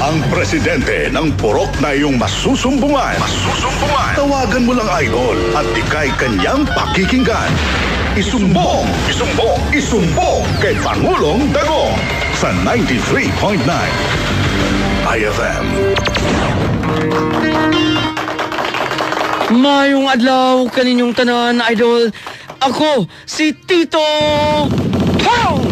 Ang presidente ng purok na iyong masusumbungan. Tawagan mo lang Idol at ikay kanyang pakikinggan. Isumbong kay Pangulong Dagong sa 93.9 IFM. Mayong adlaw kaninyong tanan, Idol. Ako si Tito Pong!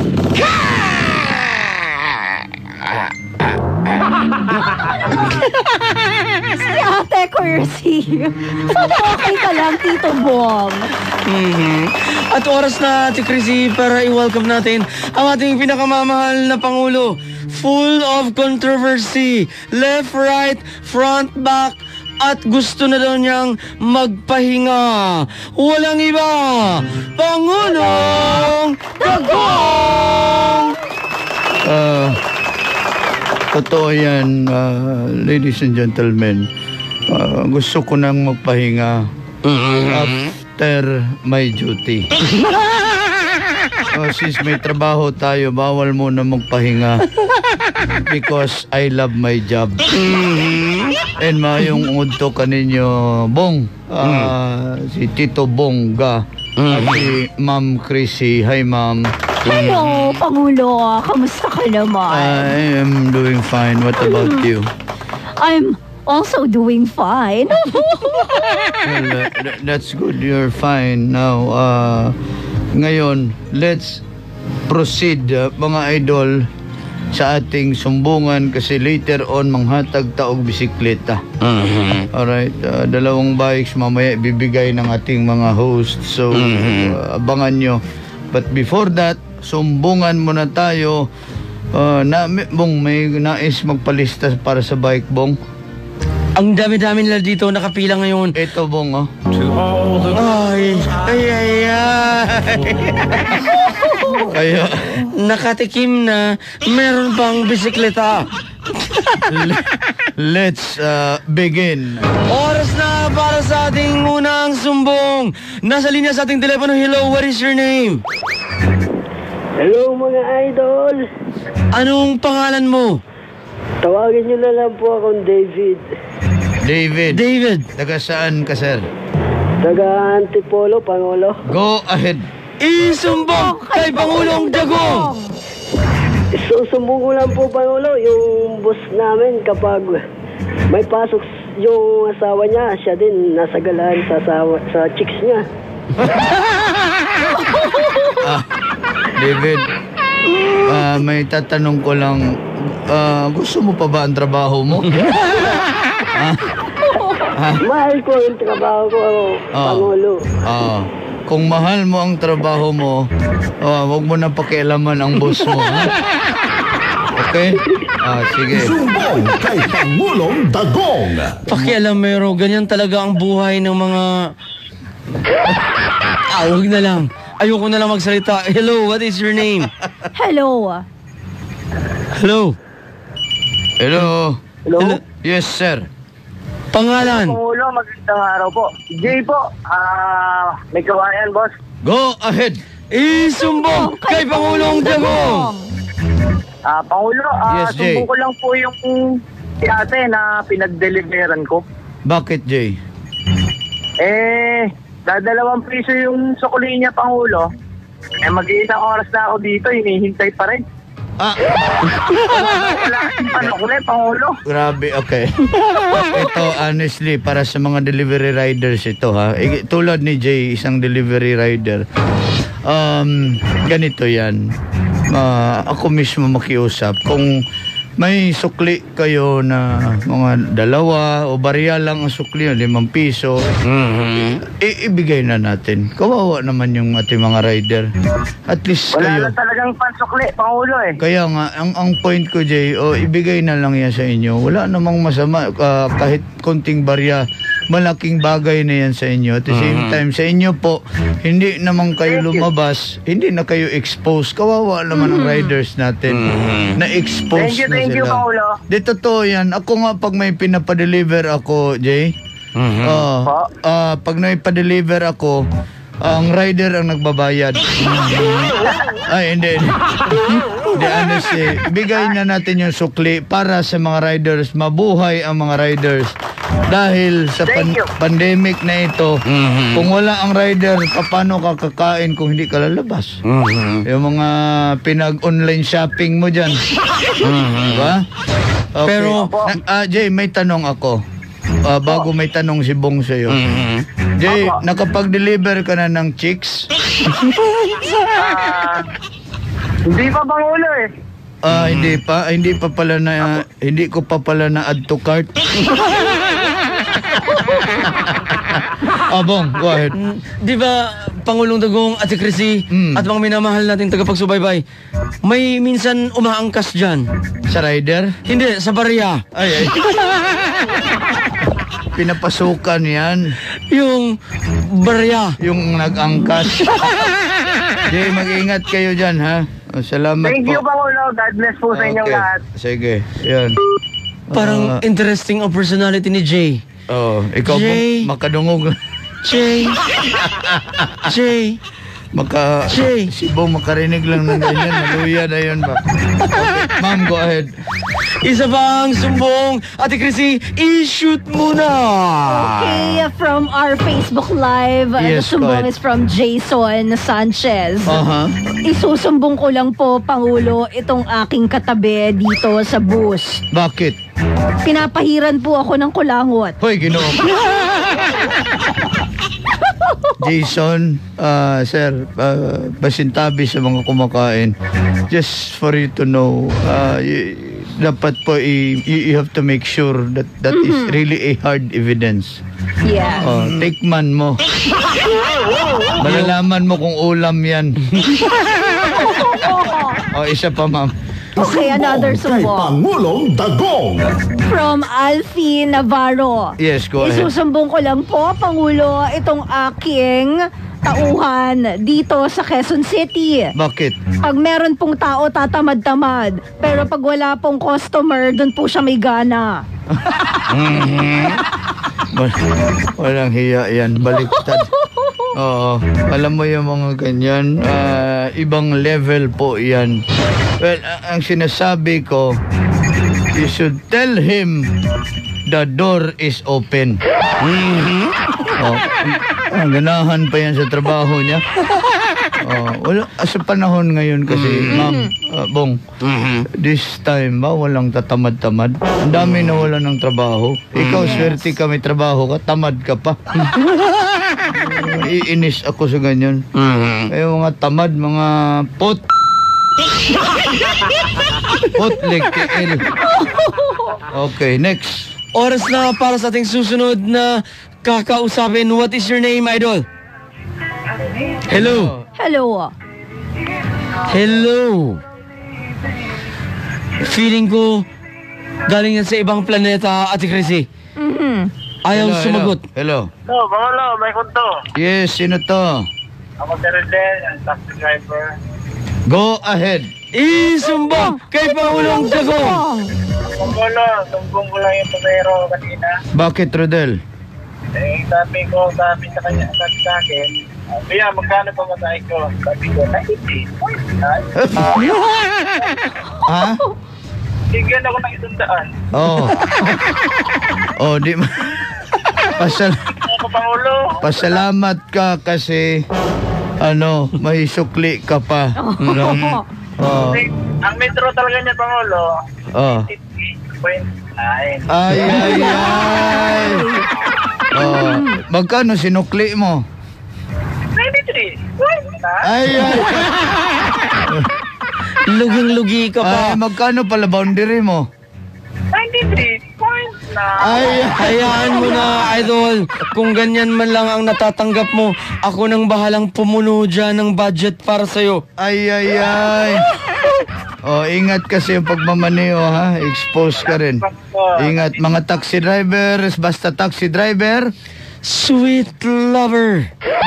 Si Ate Cursi. Sana okay ka lang, Tito Bong. At oras na, Ate Chrissy, para i-welcome natin ang ating pinakamamahal na Pangulo. Full of controversy. Left, right, front, back. At gusto na daw niyang magpahinga. Walang iba, Pangulong Dagong! Totoo yan, ladies and gentlemen. Gusto ko nang magpahinga after my duty. Since may trabaho tayo, bawal muna magpahinga because I love my job. And mayong udto kaninyo, Bong, si Tito Bongga, at si Ma'am Chrissy. Hi, Ma'am. Hello, Pangulo. Kamusta ka naman? I am doing fine. What about you? I'm also doing fine. Well, that's good. You're fine now. Ngayon, let's proceed, mga idol, sa ating sumbungan kasi later on manghatag taog bisikleta. Alright, 2 bikes mamaya bibigay ng ating mga host. So, abangan nyo. But before that, sumbungan muna tayo. Bong, may nais magpalista para sa bike, Bong. Ang dami-dami nila dito nakapila ngayon. Ito, Bong, oh. Ay. Kaya, Nakatikim na meron pang bisikleta. let's begin. Oras na para sa ating unang sumbong. Nasa linya sa ating telepono. Hello, what is your name? Hello mga idol. Anong pangalan mo? Tawagin nyo na lang po akong David. David. Taga saan ka, sir? Taga Antipolo, Pangulo. Go ahead. Isumbong kay Pangulong Dagong! Susumbong ko lang po, Pangulo, yung boss namin kapag may pasok yung asawa niya, siya din nasagalaan sa chicks niya. David, may tatanong ko lang, gusto mo pa ba ang trabaho mo? Mahal ko yung trabaho ko, Pangulo. Kung mahal mo ang trabaho mo, huwag mo na pakialaman ang boss mo. Ha? Okay? Sige. Sumbong kay Pangulong Dagong. Pakialamero, ganyan talaga ang buhay ng mga... Huwag na lang. Ayoko na lang magsalita. Hello, what is your name? Hello. Hello? Yes, sir. Pangalan? Pangulo, magandang araw po. Jay po, may kawayan, boss. Go ahead. Isumbong kay Pangulong Dagong! Pangulo, Yes, Jay. sumbong ko lang po yung si ate na pinag-deliveran ko. Bakit, Jay? $2 piso yung sukuli niya, Pangulo. Mag-iisang oras na ako dito, hinihintay pa rin. Wala kasing panukuli, Pangulo. Grabe, okay. Ito, honestly, para sa mga delivery riders ito, ha. Tulad ni Jay, isang delivery rider. Ganito yan. Ako mismo makiusap. Kung may sukli kayo na mga 2 o barya lang ang sukli, 5 piso, ibigay na natin. Kawawa naman yung ating mga rider. At least Wala kayo. na talagang pansukli, Pangulo eh. Kaya nga, ang point ko, Jay, ibigay na lang yan sa inyo. Wala namang masama. Kahit konting barya, malaking bagay na yan sa inyo. At the same time, sa inyo po, hindi naman kayo lumabas, hindi na kayo exposed. Kawawa naman ang riders natin. Na-expose na Thank you, sila. Paulo. Di totoo yan. Ako nga, pag may pinapadeliver ako, Jay, pag may pa-deliver ako, ang rider ang nagbabayad. Ay, hindi. Di honestly, bigay na natin yung sukli para sa mga riders. Mabuhay ang mga riders. Dahil sa pandemic na ito, kung wala ang rider, paano ka kakain kung hindi ka lalabas? Yung mga pinag-online shopping mo dyan. Diba? Okay. Pero, Jay, may tanong ako. Bago may tanong si Bong sa'yo. Jay, nakapag-deliver ka na ng chicks? Hindi pa Pangulo eh. Hindi pa. Hindi pa pala na... Hindi ko pa pala na add to cart. Bong, go ahead. di ba, Pangulong Dagong, Ate Chrissy, at mga minamahal nating tagapagsubaybay, may minsan umaangkas dyan. Sa rider? Hindi, sa barya. Ay. Pinapasukan yan. Yung barya. Yung nag-angkas. Jay, mag-ingat kayo dyan, ha? Salamat Thank po. you Pangulo. God bless po sa inyong lahat. Sige, yan. Parang interesting ang personality ni Jay. Ikaw Jay. po, makadungog. Jay. Jay. Jay. Si Bong makarinig lang ng ganyan. Maluya na yun ba? Okay, ma'am, go ahead. Isa bang sumbong? Ate Chrissy, i-shoot muna! Okay, from our Facebook Live, the Yes, sumbong go ahead. is from Jason Sanchez. Isusumbong ko lang po, Pangulo, itong aking katabi dito sa bus. Bakit? Pinapahiran po ako ng kulangot. Hoy, Ginoo. Jason, sir, pasintabi sa mga kumakain. Just for you to know, dapat po you have to make sure that is really a hard evidence. Yeah. Tikman mo. Malalaman mo kung ulam yan. Isa pa, ma'am. Okay, another Kay sumbong. Pangulong Dagong. From Alfie Navarro. Yes, go ahead. Isusumbong ko lang po, Pangulo, itong aking tauhan dito sa Quezon City. Bakit? Pag meron pong tao, tatamad-tamad. Pero pag wala pong customer, dun po siya may gana. Walang hiya yan. Baliktad. Oo. Alam mo yung mga ganyan, ibang level po yan. Well, ang sinasabi ko, you should tell him the door is open. Ganahan pa yan sa trabaho niya. Wala, sa panahon ngayon kasi, ma'am, Bong, this time ba walang tatamad-tamad? Ang dami na wala ng trabaho. Ikaw, swerte ka, may trabaho ka, tamad ka pa. Iinis ako sa ganyan. Yung mga tamad, mga pot. Potlik, TL. Okay, next. Oras na para sa ating susunod na kakausapin. What is your name, Idol? Hello. Hello. Hello. Feeling ko galing yan sa ibang planeta, Ate Chrissy. Ayaw sumagot. Hello. No, Pangulo, may kunto. Yes, sino to? Ako si Rodel, ang taxi driver. Go ahead. Isumbong kay Pangulong Dagong. Pangulo, sumbong ko lang yung tumero kanina. Bakit, Rodel? Sabi sa kanya, sabi sa akin, Kuya, magkano pa matay ko? Sabi ko, 90. Ha? Bigyan ako ng 100. Di Ako, Pangulo. pasalamat ka kasi may sukli ka pa. Ang metro talaga niya, Pangulo, 50.9. Ay. Magkano sinukli mo? 93. Ay. Luging-lugi ka pa. Magkano pala boundary mo? 93.9. Hayaan mo na, Idol. Kung ganyan man lang ang natatanggap mo, ako nang bahalang pumuno dyan ng budget para sa'yo. Ay. Ingat kasi yung pagmamaneho, ha? Expose ka rin. Ingat, mga taxi drivers, basta taxi driver. Sweet lover.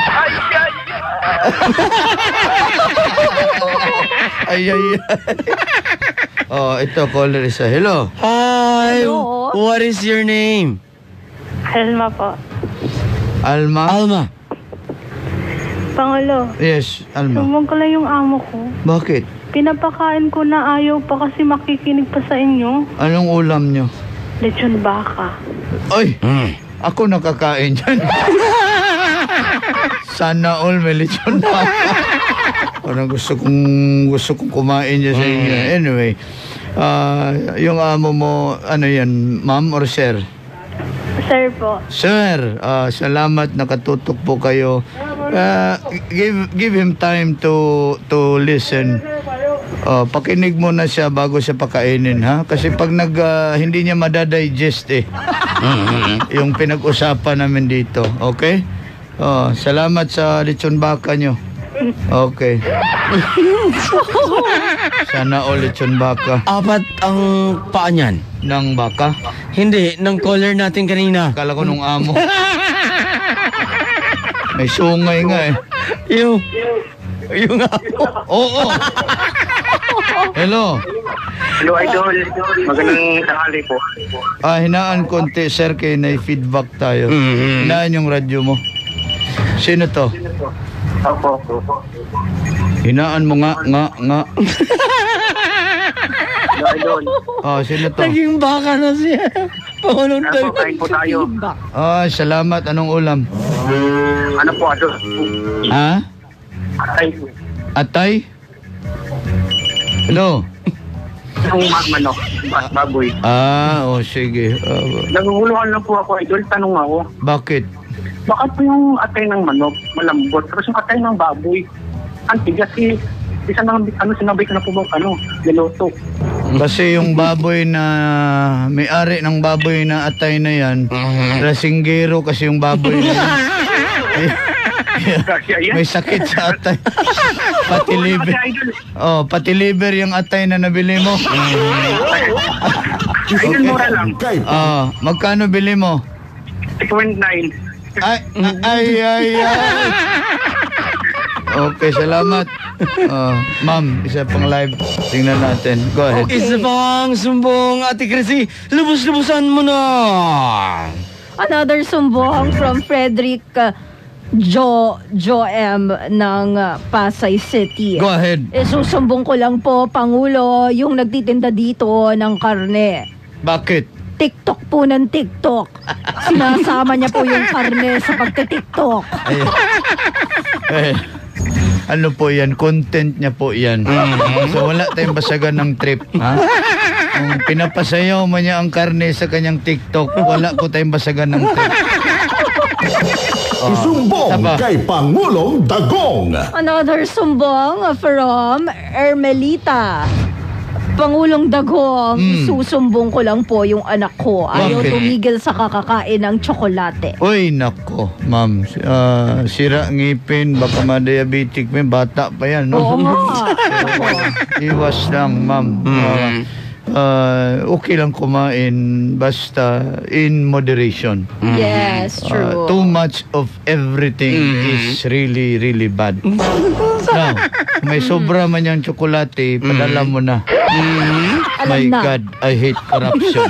Ay. Ito, caller isa. Hello. Hi. Hello. What is your name? Alma po. Alma? Pangulo, Yes, Alma. sumbong ko lang yung amo ko. Bakit? Pinapakain ko na ayaw pa kasi makikinig pa sa inyo. Anong ulam nyo? Lechon baka. Ay! Ako nakakain dyan. Sana all may lechon na. Parang gusto kong kumain dyan sa inyo. Anyway, yung amo mo, ano yan, ma'am or sir? Sir po. Sir, salamat nakatutok po kayo. Give him time to listen. Pakinig mo na siya bago siya pakainin, ha? Kasi pag hindi niya madadigest yung pinag-usapan namin dito, okay? Salamat sa lechon baka nyo. Okay. Sana all lechon baka. 4 ang paa niyan. Ng baka? Hindi, ng caller natin kanina. Akala ko nung amo. May sungay nga eh. Yung amo. Oo. Hello. Hello, Idol. Magandang tanghali po. Hinaan konti, sir, kay na-feedback tayo. Hinaan yung radyo mo. Sino to? Opo. Hinaan mo nga. Hello, Idol. Sino to? Naging baka na siya. Pangulong Ano po, kain po tayo. Salamat. Anong ulam? Ano po, Idol? Ha? Atay po. Atay? Hello? Yung manok, baboy. Sige. Naguguluhan lang po ako, Idol. Tanong ako. Bakit? Bakit po yung atay ng manok malambot? Tapos yung atay ng baboy, ang tigas eh. Sinabay ko na po bang niluto. Kasi yung baboy na may-ari ng baboy na atay na yan, rasinggero kasi yung baboy na yan. May sakit sa atay. Pati liver. Pati liver yung atay na nabili mo. Idol, mura lang. Magkano bili mo? 2.9. Ay. Okay, salamat. Ma'am, isa pang live. Tingnan natin. Go ahead. Isa pang sumbong, Ate Chrissy. Lubos-lubosan mo na. Another sumbong from Frederick Joem ng Pasay City. Go ahead. Susumbong ko lang po, Pangulo, yung nagtitinda dito ng karne. Bakit? TikTok po ng TikTok. Sinasama niya po yung karne sa pagtitiktok. Ano po yan? Content niya po yan. So wala tayong basagan ng trip. Ha? Kung pinapasayaw mo niya ang karne sa kanyang TikTok, wala po tayong basagan ng trip. Isumbong kay Pangulong Dagong. Another sumbong from Ermelita. Pangulong Dagong, susumbong ko lang po yung anak ko. Ayaw Bakit? tumigil sa kakakain ng tsokolate. Uy, nako, ma'am. Sira ngipin, baka ma-diabetic. May bata pa yan, no? Oo nga. Iwas lang, ma'am. Okay lang kumain, basta in moderation. Yes, true. Too much of everything is really, really bad. Now, may sobra man yung tsokolate, padala mo na. My Alam na. God, I hate corruption.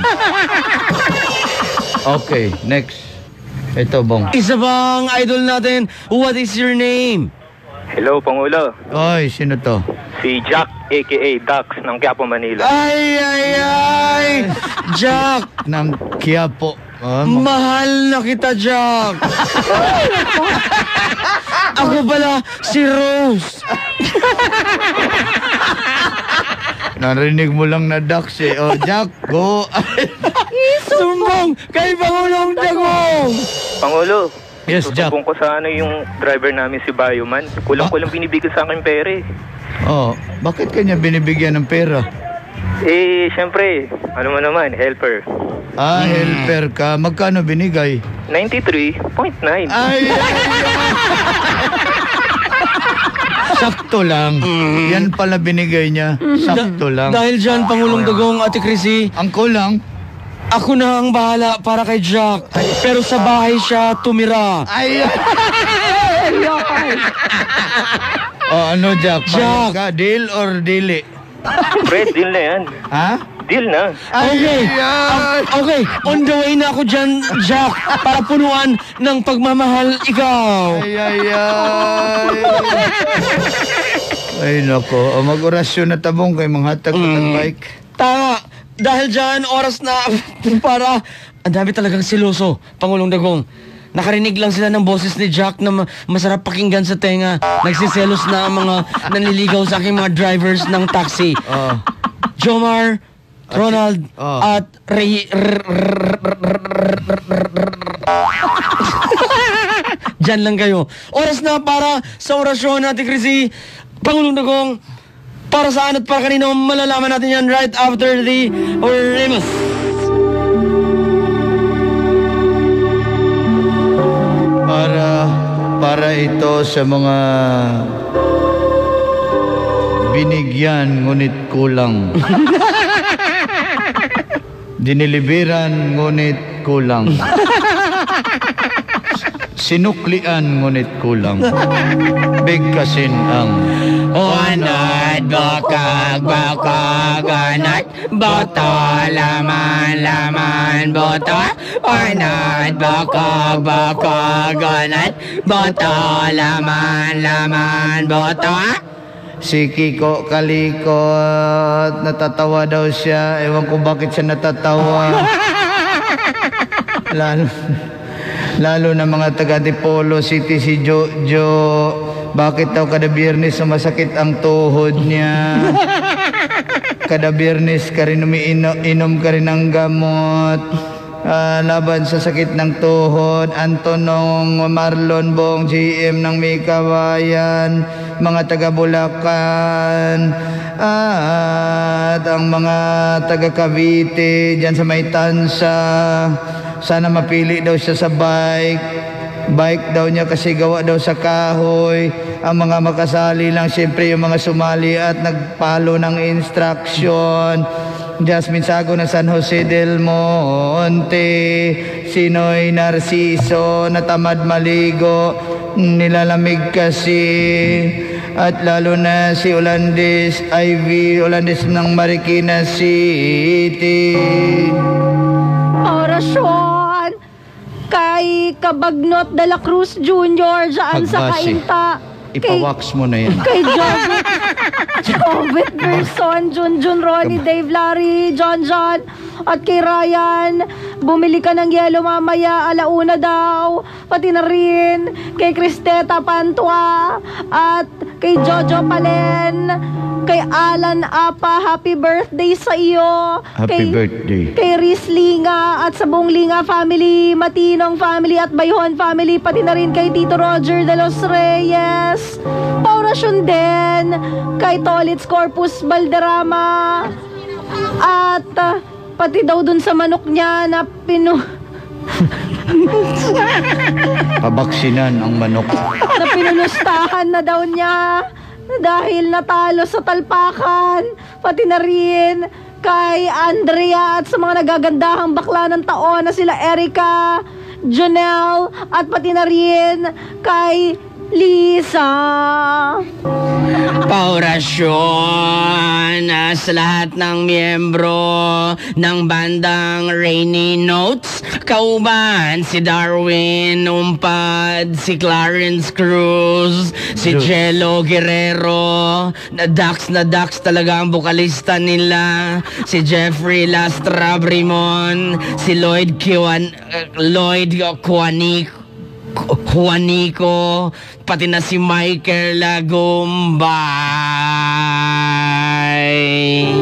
Okay, next. Ito, Bong. Isa bang idol natin, what is your name? Hello, Pangulo. Oy, sino to? Si Jack, a.k.a. Dax, ng Quiapo, Manila. Ay! Jack! Ng Quiapo. Mahal na kita, Jack! Ako pala, si Rose. Narinig mo lang na Dax eh. Jack, go. Sumbong kay Pangulong Dagong! Pangulo, Yes, Jack. susubong ko sa yung driver namin si Bayoman. Kulang-kulang binibigay sa akin pere. Bakit kanya binibigyan ng pera? Siyempre, ano mo naman, helper. Helper ka. Magkano binigay? 93.9. Ay. Sakto lang. Yan pala binigay niya. Sakto lang. Dahil dyan, Pangulong Dagong, Ate Chrissy, Ang kulang. ako na ang bahala para kay Jack. Pero sa bahay siya tumira. Ay. Ano, Jack? Jack. Ka, deal or dili? Fred, deal na yan. Ha? Deal na. Okay. Okay, on the way na ako dyan, Jack, para punuan ng pagmamahal ikaw. Ay. Ay, nako. Mag-orasyon na tabong kay mga hatag bike. Tama. Dahil dyan, oras na para... Ang dami talagang siloso, Pangulong Dagong. Nakarinig lang sila ng boses ni Jack na masarap pakinggan sa tenga. Nagsiselos na ang mga nanliligaw sa aking mga drivers ng taxi. Jomar, Ronald, at Ray... Diyan lang kayo. Oras na para sa orasyon natin, Chrissy. Pangulong Dagong, para saan at para kanino, malalaman natin yan right after the Remus. Para ito sa mga binigyan ngunit kulang. Diniliberan ngunit kulang. Sinuklian ngunit kulang. Bigkasin ang Onat, bakag, anat, boto, laman, boto. Onat, bakag, anat, boto, laman, boto. si Kiko Kalikot. Natatawa daw siya. Ewan ko bakit siya natatawa. Lalo na mga taga Dipolo City, si Jojo. Bakit daw kada Biyernes masakit ang tuhod niya? Kada Biyernes ka rin umiinom ka rin ng gamot. Laban sa sakit ng tuhod. Antonong Marlon Bong, GM ng Mikawayan, mga taga Bulacan, at ang mga taga Cavite dyan sa may Tansa. Sana mapili daw siya sa bike daw niya kasi gawa daw sa kahoy. Ang mga makasali lang siyempre yung mga sumali at nagpalo ng instruction. Jasmine Sago ng San Jose del Monte, Sinoy Narciso na tamad maligo, nilalamig kasi. At lalo na si Ivy Olandes ng Marikina City. Orasyon kay Kabagnot de la Cruz Jr. dyan sa Kainta. Ipawax mo na yan. Kay Jovet Gerson, Junjun, Ronnie, Dave, Larry, John, at kay Ryan, bumili ka ng yelo mamaya, alauna daw. Pati na rin kay Cristeta Pantua at kay Jojo Palen, kay Alan Apa, happy birthday sa iyo. Happy birthday. Kay Riz Linga at sa buong Linga family, Matinong family at Bayhon family, pati na rin kay Tito Roger de los Reyes. Paurasyon din kay Tolitz Corpus Valderrama at pati daw dun sa manok niya na pabaksinan ang manok na pinulustahan na daw niya dahil natalo sa talpakan. Pati na rin kay Andrea at sa mga nagagandahang bakla ng taon na sila Erica, Jonelle, at pati na rin kay Lisa. Paurasyon sa lahat ng miyembro ng bandang Rainy Notes. Kauban si Darwin Umpad, si Clarence Cruz, si Jello Guerrero. Na Dax talaga ang bukalista nila. Si Jeffrey Lastra Brimon, si Lloyd Juanico, pati na si Michael Lagumbay.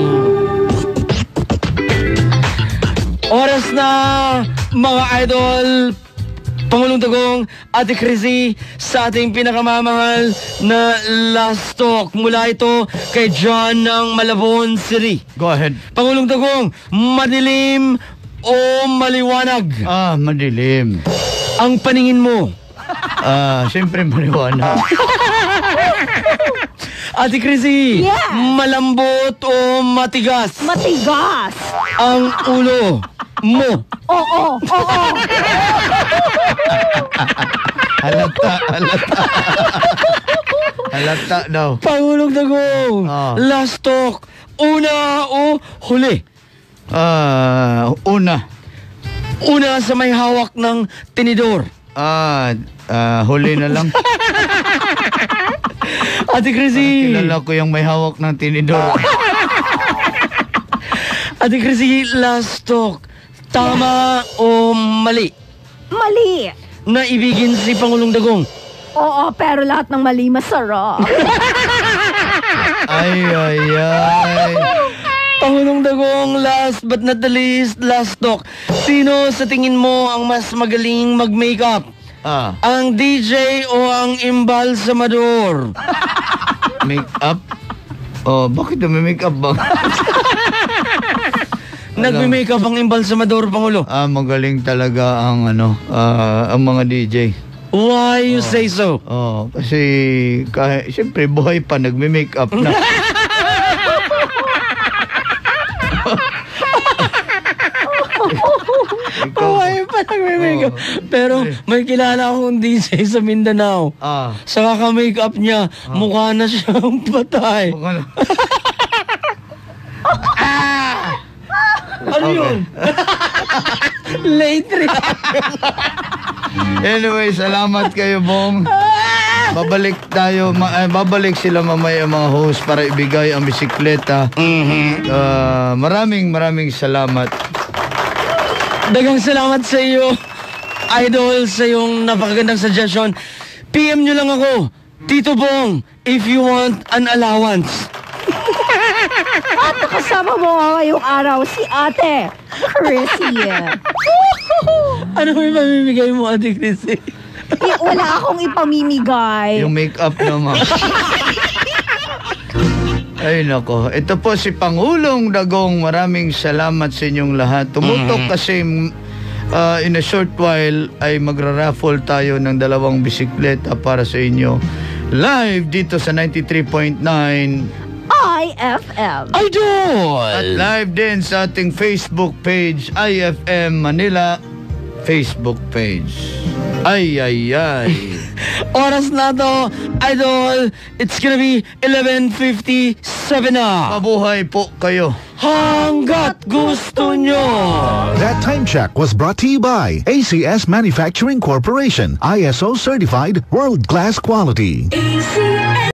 Oras na, mga idol, Pangulong Dagong, Ate Chrissy, sa ating pinakamamahal na last talk. Mula ito kay John ng Malabon City. Go ahead. Pangulong Dagong, madilim o maliwanag? Madilim. Ang paningin mo? Siyempre maliwanag. Ate Chrissy, yeah. Malambot o matigas? Matigas. Ang ulo mo? Oo. Halata daw. Pangulong Dagong, last talk. Una o huli? Una sa may hawak ng tinidor. Huli na lang. Ate Chrissy. Kilala ko yung may hawak ng tinidor. Ate Chrissy, last talk. Tama o mali? Mali. Na ibigin si Pangulong Dagong. Oo, pero lahat ng mali masarap. Ay. Pangulong Dagong, last but not the least, last talk. Sino sa tingin mo ang mas magaling mag-makeup? Ang DJ o ang embalsamador? Make-up? Oh, bakit may make-up ba? Nagme-makeup ang embalsamador, Pangulo. Magaling talaga ang ang mga DJ. Why you say so? Kasi siyempre buhay pa nagme-makeup na. Why pa nagme-makeup? Pero may kilala akong DJ sa Mindanao. Sa kaka-makeup niya, mukha na siyang patay. Ano yun? Late Anyway, salamat kayo, Bong. Babalik sila mamaya mga host para ibigay ang bisikleta. Maraming salamat. Dagang salamat sa iyo, Idol, sa iyong napakagandang suggestion. PM nyo lang ako, Tito Bong, if you want an allowance. At nakasama mo ngayong araw si Ate Chrissy. Ano may mamimigay mo, Ate Chrissy? Wala akong ipamimigay. Yung make-up naman. Ay nako, ito po si Pangulong Dagong. Maraming salamat sa inyong lahat. Tumutok kasi in a short while ay magra-raffle tayo ng 2 bisikleta para sa inyo. Live dito sa 93.9 IFM Idol! at live din sa ating Facebook page, IFM Manila Facebook page. Ay. Oras na to, Idol. It's gonna be 11:57 na. Mabuhay po kayo. Hanggat gusto nyo. That time check was brought to you by ACS Manufacturing Corporation, ISO certified, world-class quality.